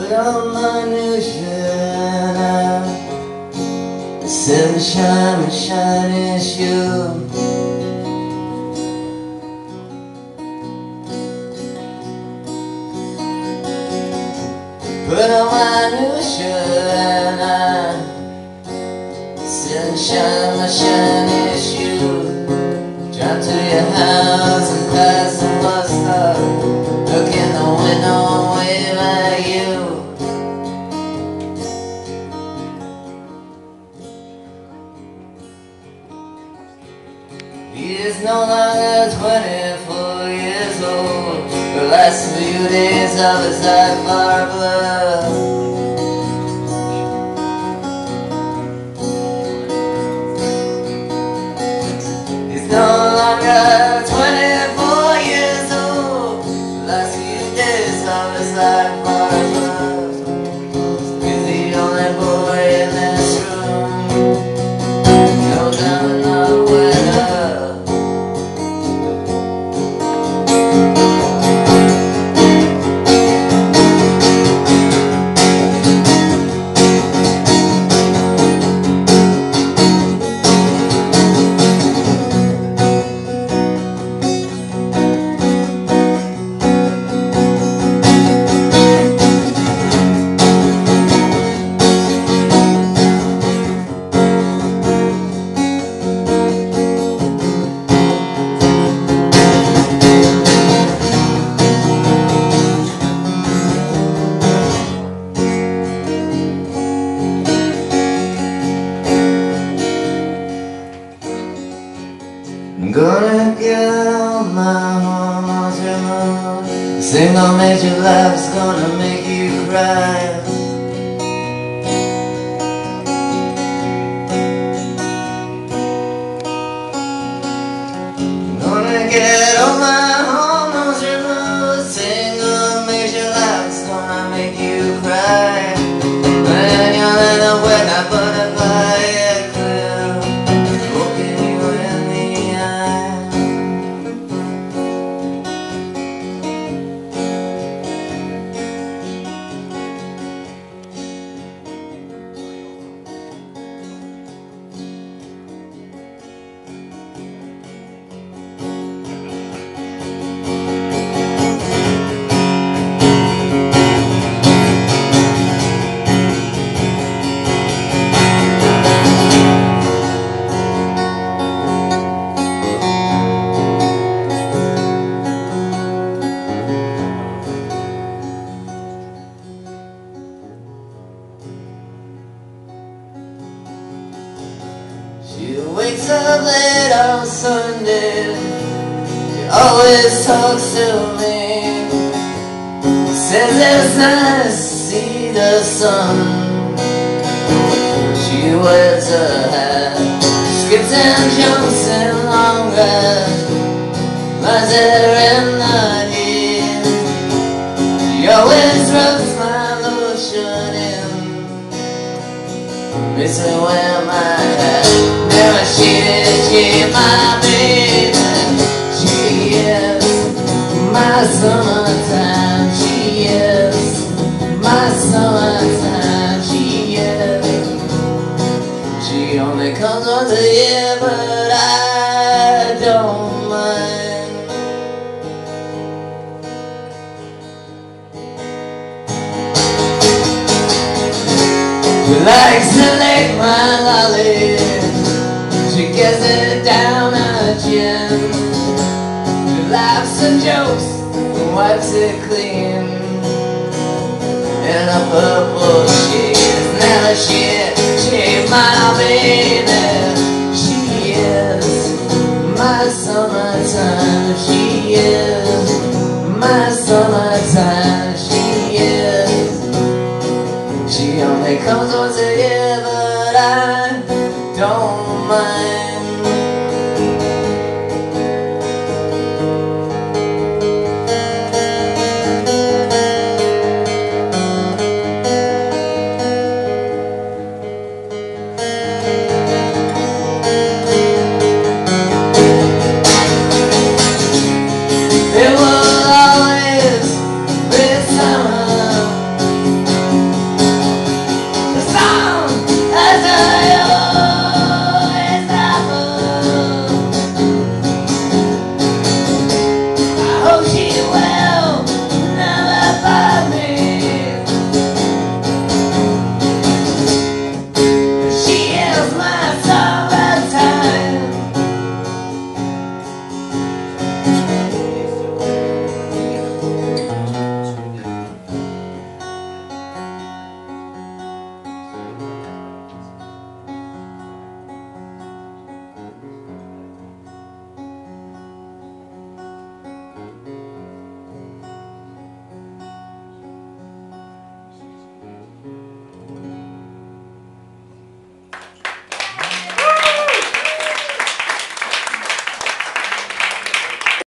Put on my new shirt now. Sunshine, my shiny shoe. Put on my new shirt now. Sunshine, my shiny shoe. Drive to your house and pass the bus stop. Look in the window and wave at you. He is no longer 24 years old. The last few days of his life are blurred. He's no longer 24 years old. The last few days of his life are blurred. He's the only boy in this room. No telling the weather. I'm gonna get all my hormones removed. This ain't gonna make you laugh, it's gonna make you cry. I'm gonna get all my hormones removed. This ain't gonna make you laugh, it's gonna make you cry. When you're in the wet, I butterfly it clear, poking you in the eye. She wakes up late on Sunday. She always talks to me. Says it's nice to see the sun. She wears a hat, skips and jumps in long grass, lies there in the heat. She always rubs my lotion in, makes me wear my hat. Never she my baby. She is my summertime. She is my summertime. She is. She only comes once a year, but I don't mind. She likes to lick my lolly. She gets it down her chin. She laughs and jokes and wipes it clean. In a purple sheet. Now she my baby. She is my summertime. She is my summertime. She is. She only comes once a year, but I don't mind.